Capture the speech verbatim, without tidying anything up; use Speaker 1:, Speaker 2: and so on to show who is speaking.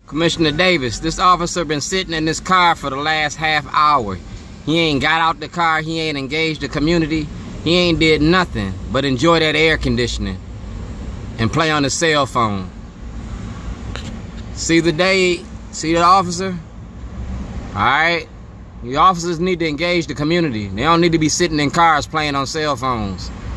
Speaker 1: Commissioner Davis, this officer been sitting in this car for the last half hour. He ain't got out the car, he ain't engaged the community, he ain't did nothing but enjoy that air conditioning and play on his cell phone. See the day, see the officer? Alright? The officers need to engage the community. They don't need to be sitting in cars playing on cell phones.